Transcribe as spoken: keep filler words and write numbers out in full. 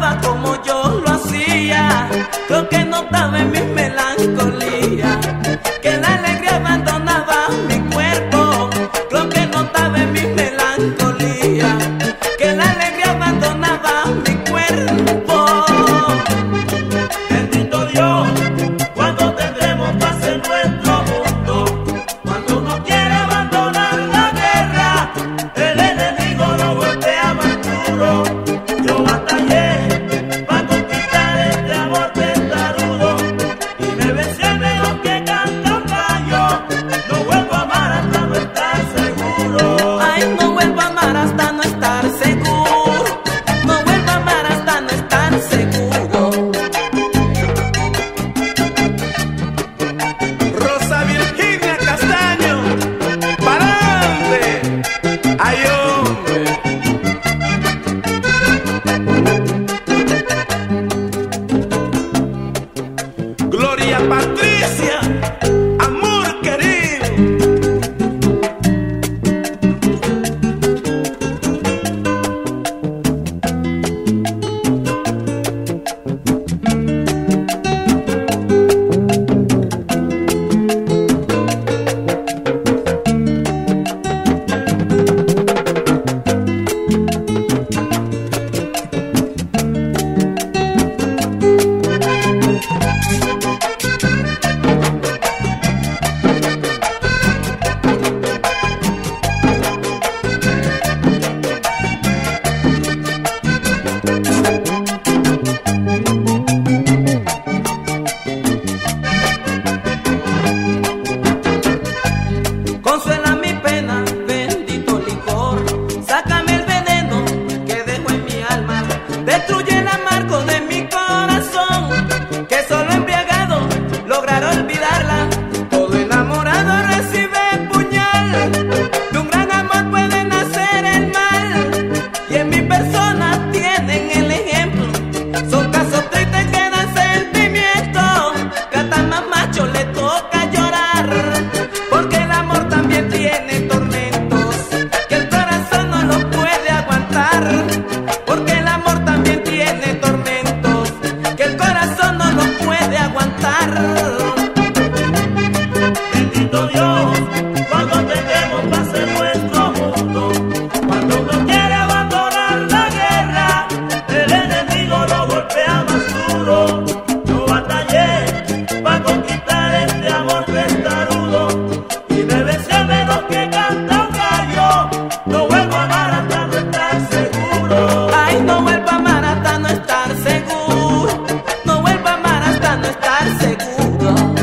amaba como yo lo hacía. Creo que notaba en mi melancolía que la alegría abandonaba mi cuerpo. Creo que notaba en mi melancolía que la alegría abandonaba mi cuerpo. Bendito Dios, cuando tendremos paz en nuestro mundo, cuando uno quiere abandonar la guerra, el enemigo lo golpea más duro. Yo batallé para conquistar este amor testarudo y me vencieron los que cantan gallo. No vuelvo a amar hasta no estar seguro. Ay, no vuelvo a amar hasta no estar seguro. No vuelvo a amar hasta no estar seguro. Rosa Virginia Castaño, ¡pa'lante! ¡Ay, hombre! Gloria Patricia, amor querido. Consuela mi pena, bendito licor. Sácame el veneno que dejo en mi alma. Destruye el amargo de mi corazón, que solo embriagado logrará olvidarla. Todo enamorado recibe puñal. De un gran amor puede nacer el mal, y en mi persona tienen el ejemplo. Son casos tristes que dan sentimiento, que hasta más macho le toca llorar, porque el amor también tiene tormentos que el corazón no lo puede aguantar. Porque el amor también tiene tormentos que el corazón no lo puede aguantar. Bendito Dios, cuando tendremos paz en nuestro mundo, cuando uno quiere abandonar la guerra, el enemigo lo golpea más duro. Yo batallé para conquistar este amor testarudo y me vencieron los que cantan gallo. No vuelvo a amar hasta no estar seguro. Ay, no vuelvo a amar hasta no estar seguro. No vuelvo a amar hasta no estar seguro.